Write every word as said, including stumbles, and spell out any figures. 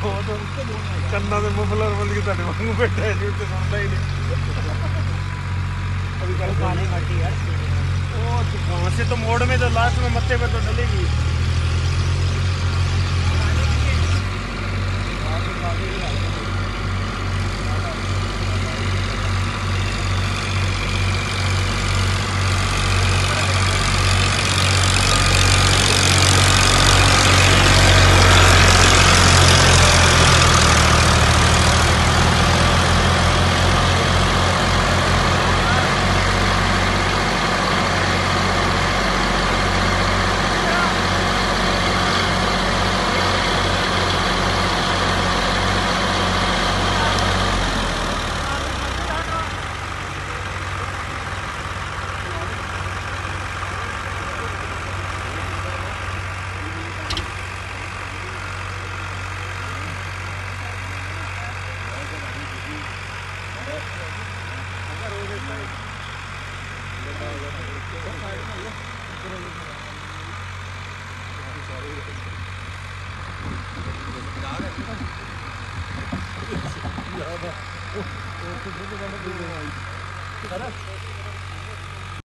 ਉਹ ਤਾਂ ਕੰਨਾਂ ਦੇ ਮਫਲਰ ਬੰਦ ਕੇ ਤੁਹਾਡੇ ਵਾਂਗੂ ਬੈਠਾ ਹੈ, ਜੀ ਤੇ ਸੁਣਦਾ ही नहीं। अभी कल पानी मरती यार। वो वहाँ से तो मोड़ में तो लास्ट में मत्थे पे तो डलेगी। ज़्यादा